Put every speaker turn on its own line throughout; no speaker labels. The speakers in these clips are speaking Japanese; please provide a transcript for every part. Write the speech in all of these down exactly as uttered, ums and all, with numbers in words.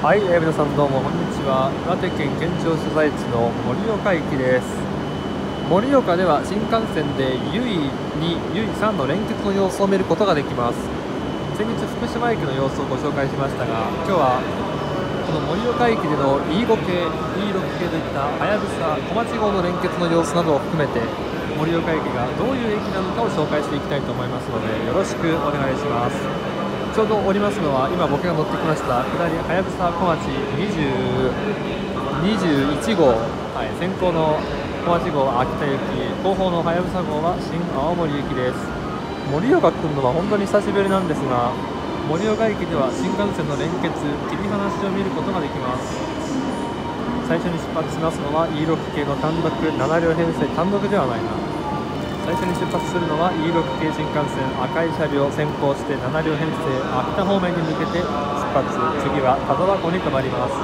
はい、えー、皆さんどうもこんにちは。岩手県県庁所在地の盛岡駅です。盛岡では新幹線でゆいに、ゆいさんの連結の様子を見ることができます。先日福島駅の様子をご紹介しましたが、今日はこの盛岡駅での イーご 系、イーろく 系といったはやぶさ、小町号の連結の様子などを含めて盛岡駅がどういう駅なのかを紹介していきたいと思いますので、よろしくお願いします。ちょうどおりますのは今僕が乗ってきました下りはやぶさ小町にじゅう、にじゅういち号、はい、先行の小町号は秋田行き、後方のはやぶさ号は新青森行きです。盛岡来るのは本当に久しぶりなんですが、盛岡駅では新幹線の連結、切り離しを見ることができます。最初に出発しますのは イーろく 系の単独なな両編成、単独ではないな、最初に出発するのは イーろく 系新幹線、赤い車両先行してなな両編成、秋田方面に向けて出発。次は田沢湖に停まります。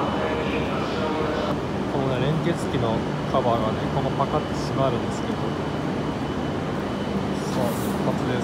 この、ね、連結機のカバーがね、このパカッと閉まるんですけど、さあ出発です。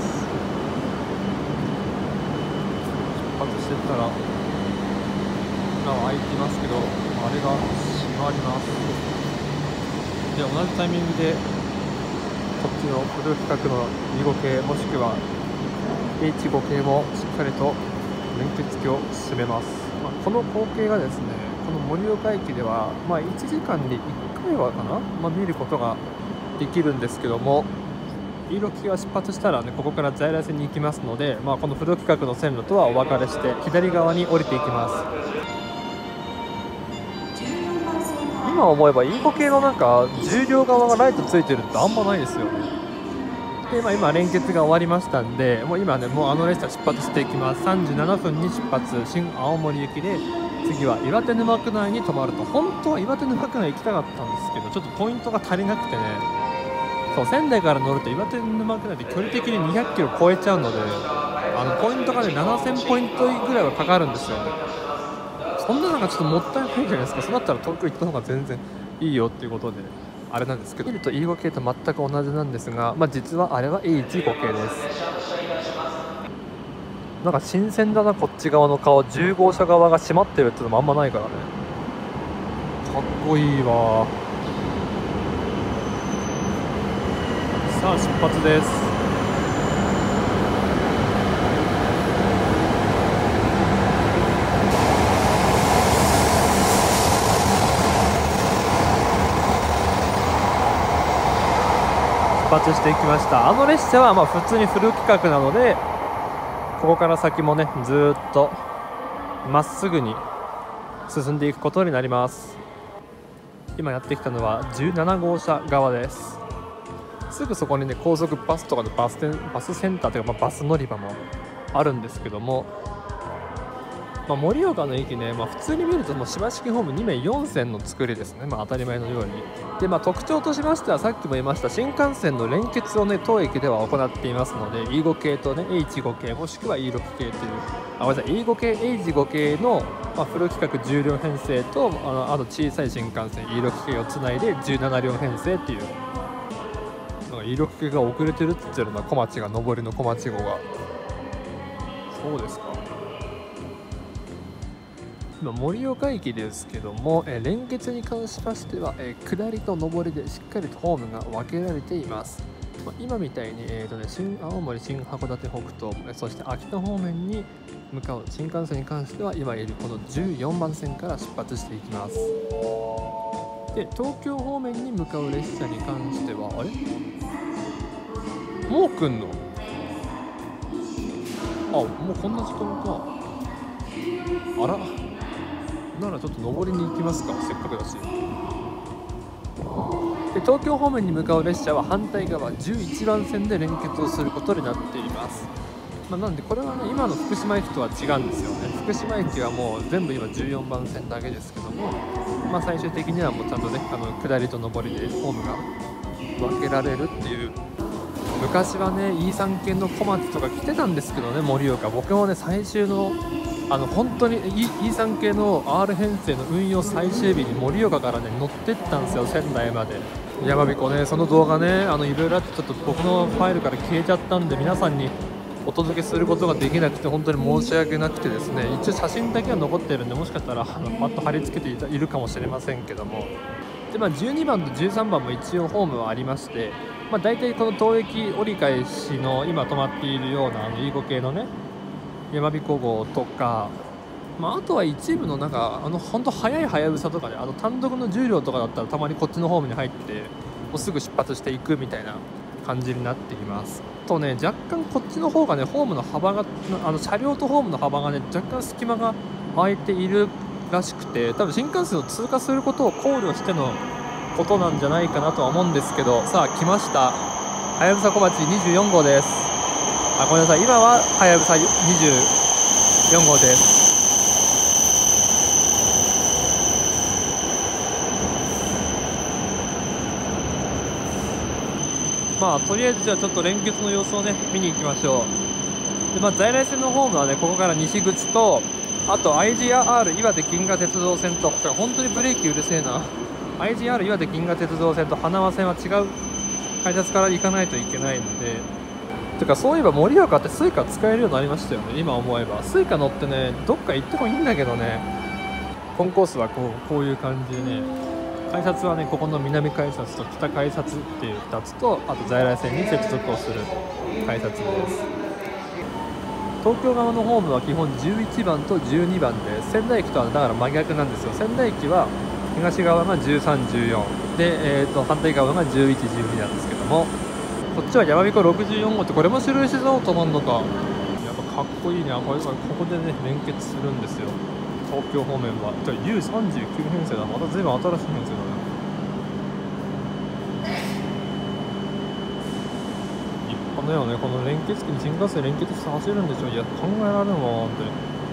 出発してったら今は開いてますけど、あれが閉まります。で同じタイミングでこっちのフル規格のにご系もしくは エイチご 系もしっかりと連結機を進めます。まあ、この光景がですね、この盛岡駅では、まあ、いちじかんにいっかいはかな、まあ、見ることができるんですけども、イーろく系が出発したら、ね、ここから在来線に行きますので、まあ、このフル規格の線路とはお別れして左側に降りていきます。今思えば イーご 系のなんか重量側がライトついてるってあんまないですよね。で、まあ、今連結が終わりましたんで、もう今ね、もうあの列車出発していきます。さんじゅうななふんに出発、新青森行きで、次は岩手沼区内に停まると。本当は岩手沼区内行きたかったんですけど、ちょっとポイントが足りなくてね、そう仙台から乗ると岩手沼区内で距離的ににひゃくキロ超えちゃうので、あのポイントがねななせんポイントぐらいはかかるんですよね。そんなのがちょっともったいないじゃないですか。そうなったら東京行った方が全然いいよっていうことであれなんですけど、見ると イーご 系と全く同じなんですが、まあ、実はあれは エイチご 系です。なんか新鮮だな、こっち側の顔、じゅう号車側が閉まってるっていうのもあんまないからね、かっこいいわ。さあ出発です。出発していきました。あの列車はまあ普通にフル規格なので、ここから先もねずーっとまっすぐに進んでいくことになります。今やってきたのはじゅうなな号車側です。すぐそこにね高速バスとかのバスバスセンターというか、まあ、バス乗り場もあるんですけども、まあ、盛岡の駅ね、まあ、普通に見るともう柴式ホームにめいよん線の作りですね、まあ、当たり前のように。で、まあ、特徴としましてはさっきも言いました新幹線の連結をね当駅では行っていますので、 イーご 系とね エイチご 系もしくは イーろく 系という、あごめんなさい イーご 系 エイチご 系の、まあ、フル規格じゅう両編成と、あのあと小さい新幹線 イーろく 系をつないでじゅうなな両編成っていう、なんか イーろく 系が遅れてるって言ってるのは小町が上りの小町号が。そうですか。今盛岡駅ですけども、えー、連結に関しましては、えー、下りと上りでしっかりとホームが分けられています。まあ、今みたいに、えーとね、新青森、新函館北東、そして秋田方面に向かう新幹線に関しては今いるこのじゅうよんばん線から出発していきます。で、東京方面に向かう列車に関してはあれもう来んの？あ、もうこんな時間か。あら、ならちょっと上りに行きますか、せっかくだし。で、東京方面に向かう列車は反対側じゅういちばん線で連結をすることになっています。まあ、なんでこれはね今の福島駅とは違うんですよね。福島駅はもう全部今じゅうよんばん線だけですけども、まあ、最終的にはもうちゃんとねあの下りと上りでホームが分けられるっていう。昔はね イーさん 系の小町とか来てたんですけどね、盛岡。僕もね最終のあの本当に イーさん 系の アール 編成の運用最終日に盛岡からね乗ってったんですよ、仙台まで。やまびこね、その動画ね、あのいろいろあってちょっと僕のファイルから消えちゃったんで、皆さんにお届けすることができなくて本当に申し訳なくてですね、一応写真だけは残ってるんで、もしかしたらあのパッと貼り付けていたいるかもしれませんけども、で、まあ、じゅうにばんとじゅうさんばんも一応ホームはありまして、まあ、大体この東駅折り返しの今止まっているようなあのイーゴ系のね山彦号とか、まあ、あとは一部のなんかあの本当速いはやぶさとかね、あの単独の重量とかだったらたまにこっちのホームに入ってもうすぐ出発していくみたいな感じになっています。とね、若干こっちの方がねホームの幅があの車両とホームの幅がね若干隙間が空いているらしくて、多分新幹線を通過することを考慮してのことなんじゃないかなとは思うんですけど、さあ来ました、はやぶさ小町にじゅうよん号です。あ、ごめんなさい、今ははやぶさにじゅうよん号です。まあとりあえずじゃあちょっと連結の様子をね見に行きましょう。で、まあ、在来線のホームはねここから西口と、あと アイジーアール 岩手銀河鉄道線と、本当にブレーキうるせえな。アイジーアール 岩手銀河鉄道線と花輪線は違う改札から行かないといけないので、てかそういえば盛岡ってスイカ使えるようになりましたよね。今思えばスイカ乗ってねどっか行ってもいいんだけどね。コンコースはこうこういう感じでね、改札はねここの南改札と北改札っていうふたつと、あと在来線に接続をする改札です。東京側のホームは基本じゅういちばんとじゅうにばんで、仙台駅とはだから真逆なんですよ。仙台駅は東側がじゅうさん、じゅうよんで、えー、と反対側がじゅういち、じゅうになんですけども、こっちはやまびころくじゅうよん号ってこれも白石蔵王止まんのか。やっぱかっこいいね。これここでね連結するんですよ。東京方面は ユーさんじゅうきゅう 編成だ。また随分新しい編成だね。立派だよね。この連結機に新幹線連結して走るんでしょ。いや考えられんわ本当に。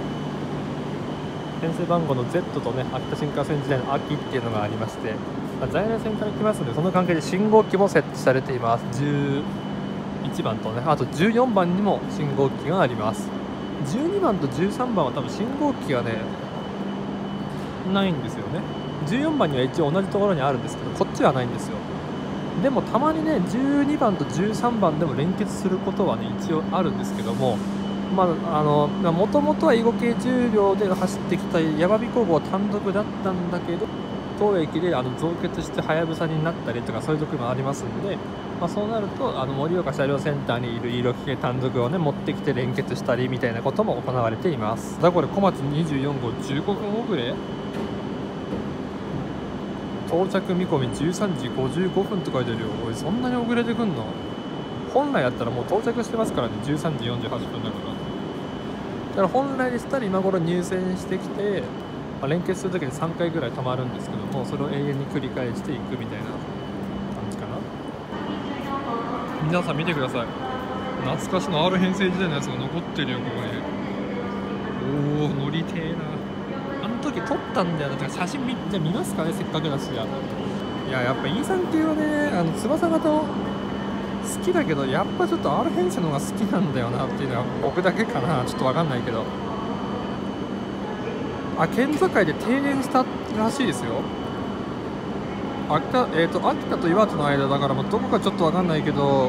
編成番号の ゼット とね秋田新幹線時代の秋っていうのがありまして、まあ、在来線から来ますのでその関係で信号機も設置されています。じゅういちばんとね、あとじゅうよんばんにも信号機があります。じゅうにばんとじゅうさんばんは多分信号機がねないんですよね。じゅうよんばんには一応同じところにあるんですけど、こっちはないんですよ。でもたまにねじゅうにばんとじゅうさんばんでも連結することはね一応あるんですけども、まあ、あのもともとは囲碁系重量で走ってきたやまびこ号単独だったんだけど、当駅であの増結してはやぶさになったりとかそういう時もありますんで、まあ、そうなるとあの盛岡車両センターにいる色系単独をね持ってきて連結したりみたいなことも行われています。だこれ小町にじゅうよん号じゅうごふん遅れ、到着見込みじゅうさんじごじゅうごふんって書いてあるよ。おいそんなに遅れてくんの。本来やったらもう到着してますからね。じゅうさんじよんじゅうはっぷんだから。だから本来でしたら今頃入線してきて、まあ、連結するときにさんかいぐらい止まるんですけども、それを永遠に繰り返していくみたいな感じかな。皆さん見てください、懐かしの R 編成時代のやつが残ってるよここに。おお乗りてえな。あの時撮ったんだよな。写真見じゃ見ますかね、せっかくだし。やいややっぱ イーさん 系はねあの翼型を好きだけど、やっぱちょっと R 編成の方が好きなんだよなっていうのは僕だけかな。ちょっと分かんないけど、あ県境で停電したらしいですよ。秋田、えーと、秋田と岩手の間だから、もうどこかちょっと分かんないけど、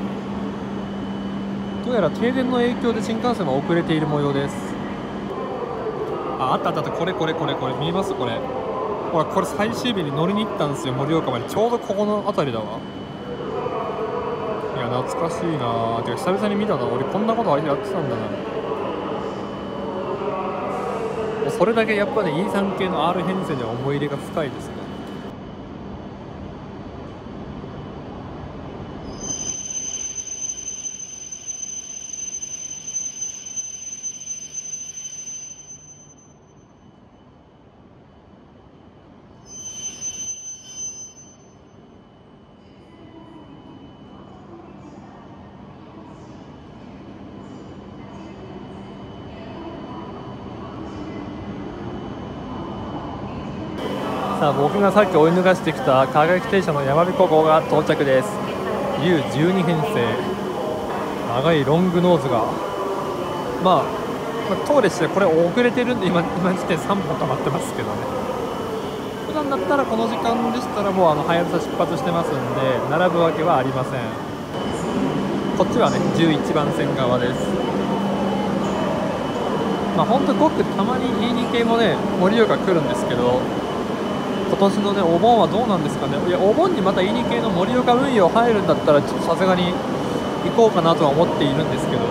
どうやら停電の影響で新幹線は遅れている模様です。あ、あったあったあった、これこれこれこれ見えますこれ。ほらこれ最終日に乗りに行ったんですよ、盛岡まで。ちょうどここの辺りだわ。いや懐かしいな。てか久々に見たな。俺こんなことあれやってたんだな。それだけやっぱね イーさん 系の R 編成には思い入れが深いですね。さあ僕がさっき追い抜かしてきた川垣停車のやまびこ号が到着です。 ユーじゅうに 編成、長いロングノーズが、まあ、まあ、当列車これ遅れてるんで今今時点さんぼん止まってますけどね。普段だったらこの時間でしたらもうあのはやぶさ出発してますんで並ぶわけはありません。 こっちはねじゅういちばん線側です。まあほんとごくたまに イーに 系もね盛岡来るんですけど、今年のねお盆はどうなんですかね。いやお盆にまた イーに 系の盛岡運用入るんだったらちょっとさすがに行こうかなとは思っているんですけど、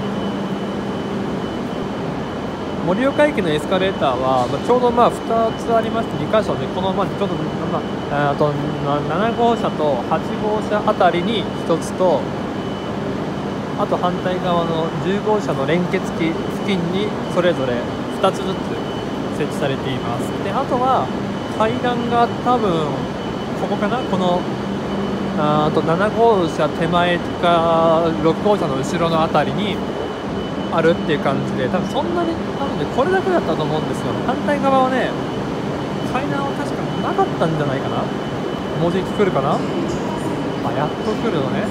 盛岡駅のエスカレーターは、まあ、ちょうどまあふたつありましてにかしょで、このまあちょうど、まあ、あとなな号車とはち号車あたりにひとつと、あと反対側のじゅう号車の連結機付近にそれぞれふたつずつ設置されています。であとは階段が多分ここかな、このああとなな号車手前かろく号車の後ろのあたりにあるっていう感じで、多分そんなになのでこれだけだったと思うんですよ。反対側はね階段は確かなかったんじゃないかな。もうじき来るかな。あ、やっと来るのね。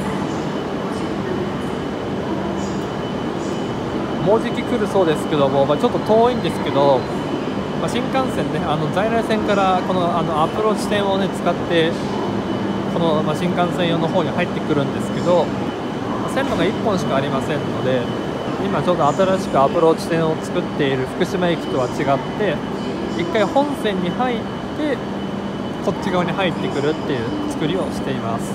もうじき来るそうですけども、まあ、ちょっと遠いんですけど、まあ、新幹線ね、あの在来線からこのあのアプローチ線をね使ってこの、まあ、新幹線用の方に入ってくるんですけど、まあ、線路がいっぽんしかありませんので、今ちょうど新しくアプローチ線を作っている福島駅とは違って一回本線に入ってこっち側に入ってくるっていう作りをしています。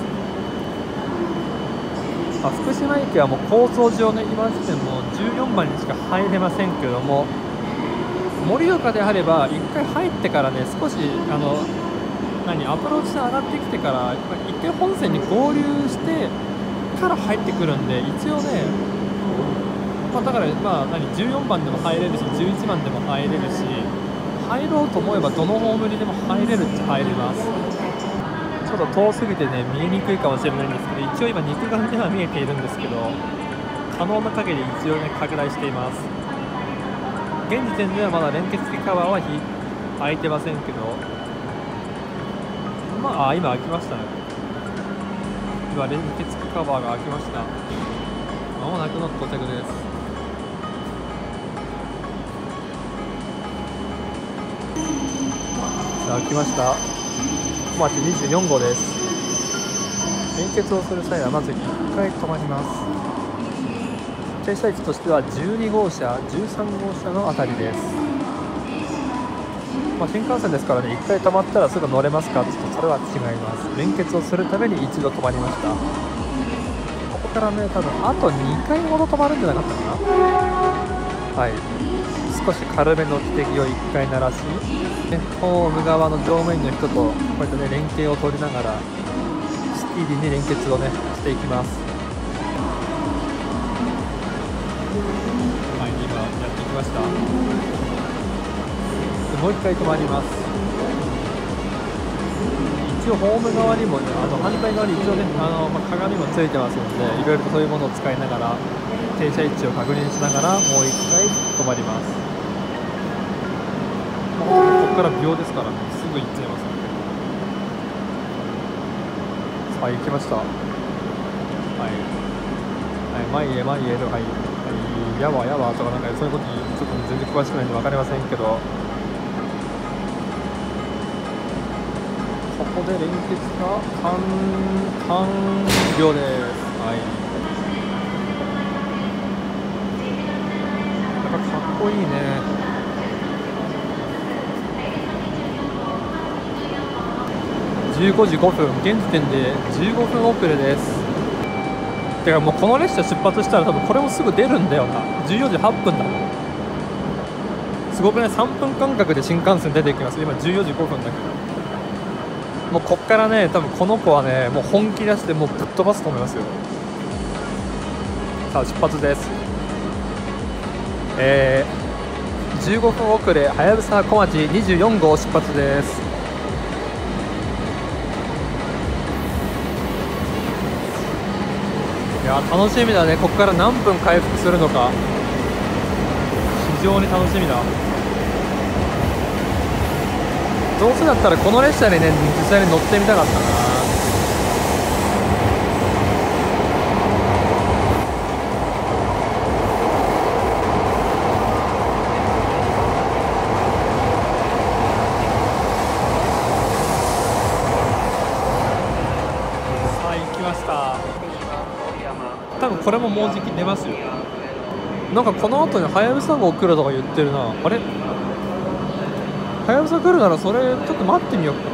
まあ、福島駅はもう構造上ね今時点もじゅうよんばんにしか入れませんけども、盛岡であればいっかい入ってからね少しあの何アプローチ線上がってきてからいっかい本線に合流してから入ってくるんで、一応ねまあ、だからまあ何じゅうよんばんでも入れるしじゅういちばんでも入れるし、入ろうと思えばどのホームにでも入れるっちゃ入れます。ちょっと遠すぎてね見えにくいかもしれないんですけど、一応今肉眼では見えているんですけど、可能な限り一応ね拡大しています。現時点ではまだ連結機カバーは開いてませんけど、まああ今開きましたね。今連結機カバーが開きました。まもなくの到着です。さあ来ました。小町にじゅうよん号です。連結をする際はまずいっかい止まります。停車位置としてはじゅうに号車じゅうさん号車のあたりです。まあ、新幹線ですからねいっかい止まったらすぐ乗れますかって言うとそれは違います。連結をするために一度止まりました。ここからね多分あとにかいほど止まるんじゃなかったかな。はい、少し軽めの汽笛をいっかい鳴らし、ね、ホーム側の乗務員の人とこうやってね連携を取りながらスピーディーに連結をねしていきます。はい、今やってきました。もういっかい止まります。一応ホーム側にもねあの反対側に一応ねあの、まあ、鏡もついてますので、いろいろとそういうものを使いながら停車位置を確認しながらもういっかい止まります。ここから秒ですからね、すぐ行っちゃいますので。さあ行きました。はい、はい、前へ前へとか、はい、はい、やわやわとかなんかそういうことにちょっと全然詳しくないんで分かりませんけど、ここで連結が完完了です。はい、なんかかっこいいね。じゅうごじごふん、現時点でじゅうごふん遅れです。てかもうこの列車出発したら多分これもすぐ出るんだよな。じゅうよじはっぷんだもん。すごくね、さんぷんかんかくで新幹線出てきます。今じゅうよじごふんだけど、もうこっからね多分この子はねもう本気出してもうぶっ飛ばすと思いますよ。さあ出発です。えー、じゅうごふん遅れ、はやぶさ小町にじゅうよん号出発です。いや楽しみだね。ここから何分回復するのか非常に楽しみだ。どうせだったらこの列車にね実際に乗ってみたかったな。さあ行きました。多分これももうじき出ますよ。なんかこの後にはやぶさ号来るとか言ってるな。あれ、はやぶさ来るならそれちょっと待ってみようか。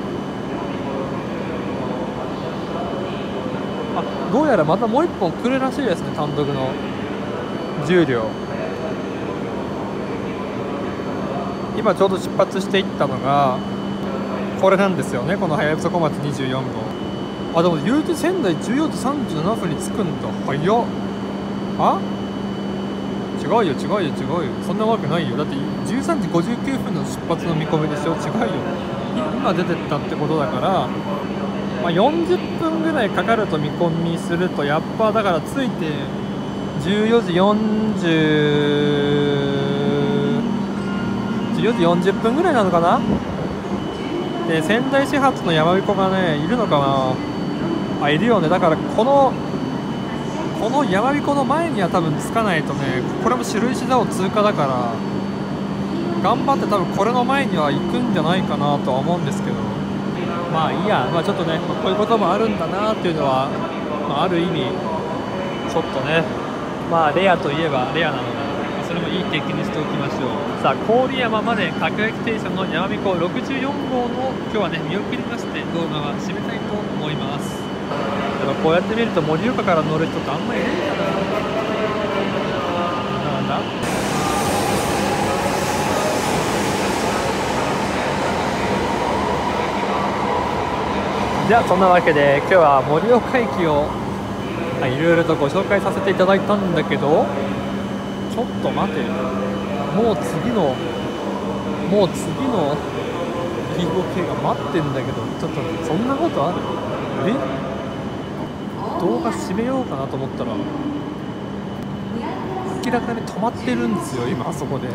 あ、どうやらまたもう一本来るらしいですね、単独のじゅうりょう。今ちょうど出発していったのがこれなんですよね、このはやぶさ小松にじゅうよんごう。あ、でも言うて仙台じゅうよじさんじゅうななふんに着くんだ。早っ。あ、違うよ違うよ違うよ、そんなわけないよ。だってじゅうさんじごじゅうきゅうふんの出発の見込みでしょ。違うよ、今出てったってことだから、まあ、よんじゅっぷんぐらいかかると見込みすると、やっぱだから着いてじゅうよじよんじゅうじゅうよじよんじゅっぷんぐらいなのかな。で仙台始発のやまびこがねいるのかなあ、いるよね。だからこのこのやまびこの前には多分着かないとね、これも白石座を通過だから頑張って多分これの前には行くんじゃないかなとは思うんですけど、まあいいや、まあ、ちょっとね、まあ、こういうこともあるんだなっていうのは、まあ、ある意味ちょっとね、まあレアといえばレアなので、まあ、それもいい経験にしておきましょう。さあ郡山まで各駅停車のやまびころくじゅうよんごうの今日はね見送りまして動画は締めたいと思います。やっぱこうやって見ると盛岡から乗る人ってあんまりいないんだな。なんだじゃあそんなわけで今日は盛岡駅をいろいろとご紹介させていただいたんだけど、ちょっと待て、もう次のもう次のピーゴーケーが待ってんだけど、ちょっとそんなことある？え、動画締めようかなと思ったら明らかに止まってるんですよ今あそこで。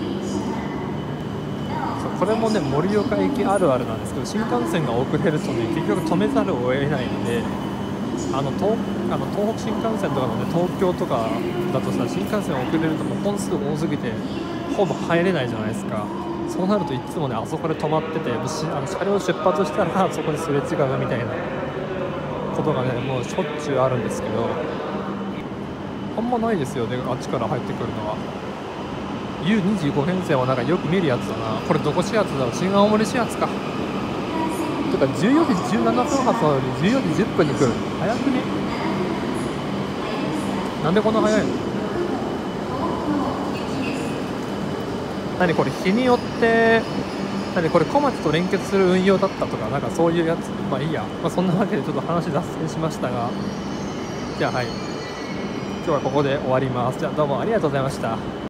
これもね盛岡駅あるあるなんですけど、新幹線が遅れるとね結局止めざるを得ないので、あの 東, あの東北新幹線とかのね東京とかだとさ、新幹線遅れるともう本数多すぎてほぼ入れないじゃないですか。そうなるといつもねあそこで止まってて、あの車両出発したらそこですれ違うみたいなことがねもうしょっちゅうあるんですけど、あんまないですよねあっちから入ってくるのは。 ユーにじゅうご 編成はなんかよく見るやつだな。これどこ始発だろう、新青森始発か。てかじゅうよじじゅうななふん発なのにじゅうよじじゅっぷんに来る。早くね。なんでこんな早いの。何これ日によって何これ小町と連結する運用だったとかなんかそういうやつ。まあいいや、まあ、そんなわけでちょっと話脱線しましたが、じゃあはい今日はここで終わります。じゃあどうもありがとうございました。